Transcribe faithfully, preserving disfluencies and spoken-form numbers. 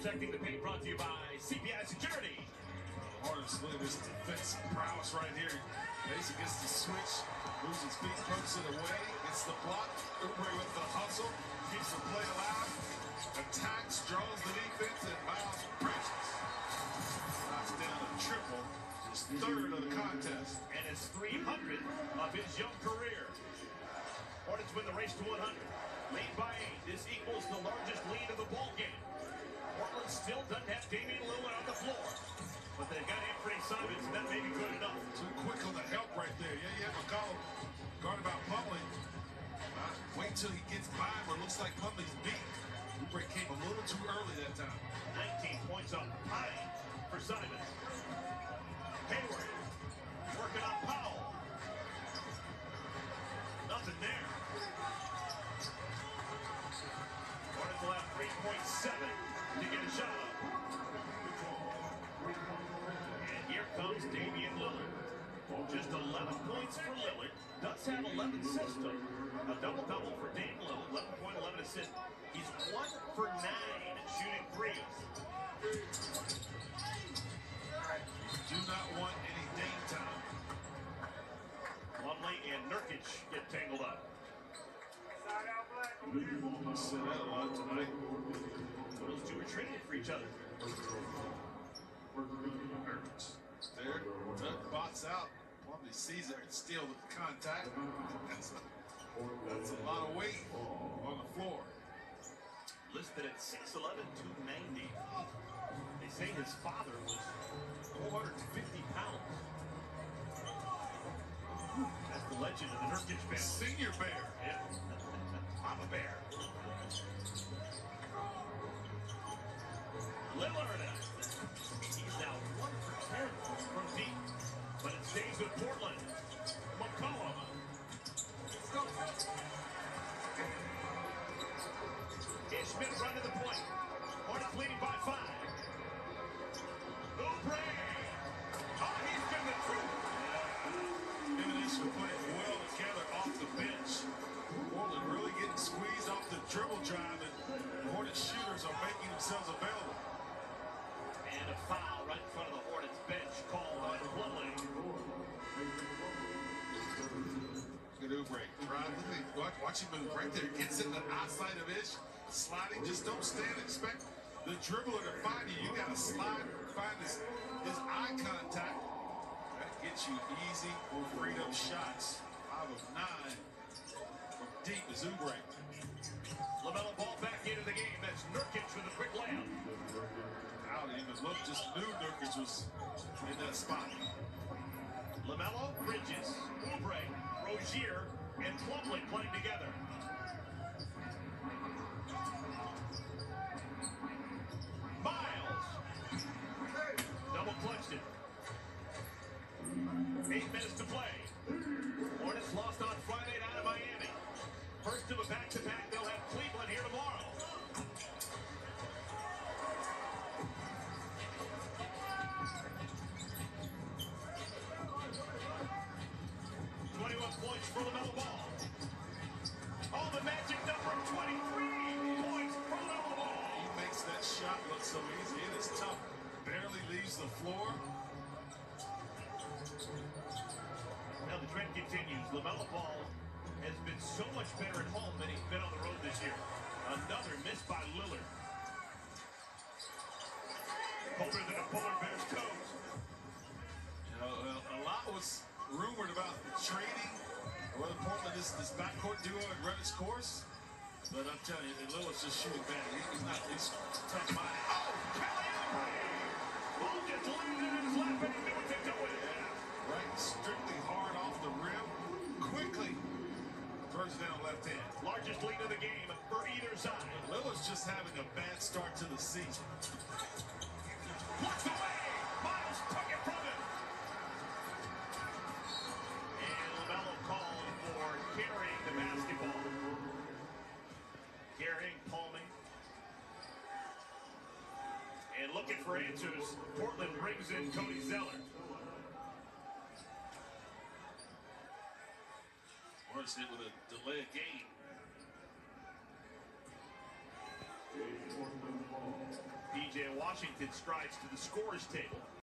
Protecting the paint, brought to you by C P I Security. Hornets look at this defensive prowess right here. Mason gets the switch, moves his feet, pokes it away, gets the block. Oubre with the hustle, keeps the play alive, attacks, draws the defense, and Miles Bridges knocks down a triple, his third of the contest. And his three hundredth of his young career. Hornets win the race to one hundred. Lead by eight. This equals the largest lead of the ball game. Portland still doesn't have Damian Lillard on the floor, but they've got Anthony Simons, and that may be good enough. Too quick on the help right there. Yeah, yeah, McCollum guard about Plumlee. Uh, wait till he gets by where it looks like Plumlee's beat. Oubre came a little too early that time. nineteen points on high for Simons. Hayward working on Powell. Nothing there. Hornets will have three point seven to get a shot up. And here comes Damian Lillard. Just eleven points for Lillard. Does have eleven assists. A double-double for Dame Lillard. eleven point eleven assists. He's one for nine shooting threes. Do not want any Dame time. Plumlee and Nurkic get tangled up. Said that a lot tonight. Those two are traded for each other. There, Tuck bots out. Plumlee sees it and steals the contact. That's a, that's a lot of weight on the floor. Listed at six eleven, two ninety. They say his father was four hundred fifty pounds. That's the legend of the Nurkic family. Senior Bear. Yeah. Mama Bear. Lillard. He's now one for ten from deep. But it stays with Portland. McCollum. Ishmael run to the point. Hornets leading by five. Oubre. Oh, he's been the truth. Him and Ishmael playing well together off the bench. Portland really getting squeezed off the dribble drive, and Hornets shooters are making themselves available. And a foul right in front of the Hornets bench called on Plumlee. Good Oubre. Right, watch, watch him move right there. Gets in the outside of Ish. Sliding. Just don't stand. Expect the dribbler to find you. You got to slide, find his, his eye contact. That gets you easy, freedom shots. Five of nine from deep is Oubre. LaMelo ball back into the game. That's Nurkic with a quick layup. I don't even look. Just knew Nurkic was in that spot. LaMelo, Bridges, Oubre, Rozier, and Plumlee playing together. Miles. Double clutched it. Eight minutes to play. Hornets lost on Friday night in Miami. First of a back-to-back, they'll have Cleveland here tomorrow. twenty-one points for LaMelo Ball. Oh, the magic number of twenty-three points for LaMelo Ball. He makes that shot look so easy. It is tough. Barely leaves the floor. Now the trend continues. LaMelo Ball has been so much better at home than he's been on the road this year. Another miss by Lillard. Colder than a polar bear's toes. You know, a lot was rumored about trading or whether Portland is this backcourt duo and run its course. But I'm telling you, Lillard's just shooting bad. He's not, he's tough minded. Oh, Kelly Oubre! Ball just landed in his lap and he knew what to do with it. Yeah, right, strictly hard off the rim. Quickly throws it down left hand. Largest lead of the game for either side. Lillard's just having a bad start to the season. Blocked away! Miles took it from him! And LaMelo called for carrying the basketball. Carrying, palming. And looking for answers, Portland brings in Cody Zeller. Hornets hit with a delay of game. P J Washington strides to the scorer's table.